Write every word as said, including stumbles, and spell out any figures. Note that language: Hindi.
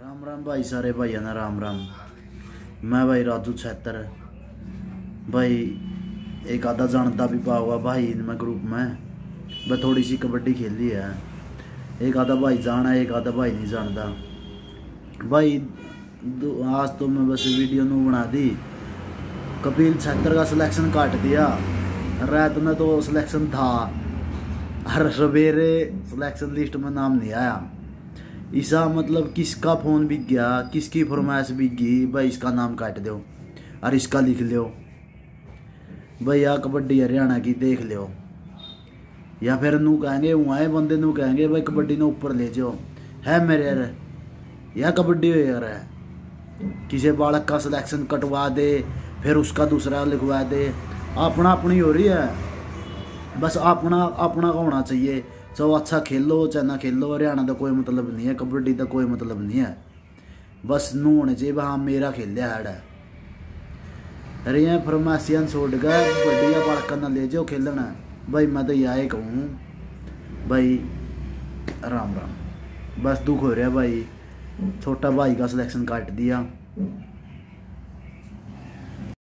राम राम भाई, सारे भाइयों ना राम राम। मैं भाई राजू छहत्तर भाई, एक आधा जानता भी पाऊंगा भाई इनमें ग्रुप में। मैं थोड़ी सी कबड्डी खेली है, एक आधा भाई जाना है, एक आधा भाई नहीं जानता भाई। आज तो मैं बस वीडियो नू बना दी। कपिल छहत्तर का सिलेक्शन काट दिया, रात में तो सिलेक्शन था और सवेरे सिलेक्शन लिस्ट में नाम नहीं आया। ऐसा मतलब किसका फ़ोन बिक गया, किसकी फरमाइश बिक गई भाई, इसका नाम काट दो और इसका लिख लो भाई। या कबड्डी हरियाणा की देख लो, या फिर नू कहेंगे वहाँ बंदे नू कहेंगे भाई कबड्डी ने ऊपर ले जाओ है मेरे यार, या कबड्डी हो यार है। किसी बालक का सिलेक्शन कटवा दे फिर उसका दूसरा लिखवा दे, अपना अपनी हो रही है। बस अपना अपना का होना चाहिए, चाहे अच्छा खेलो चाहे ना खेलो। हरियाणा का कोई मतलब नहीं है, कबड्डी का कोई मतलब नहीं है। बस नू होने चाहिए हाँ मेरा खेलिया हैड है। अरे यहाँ फरमाइशियां छोड़ गए, बढ़िया बालक ना ले जाओ खेलना भाई। मैं तो यही कहूँ भाई राम राम। बस दुख हो रहा भाई, छोटा भाई का सिलेक्शन काट दिया।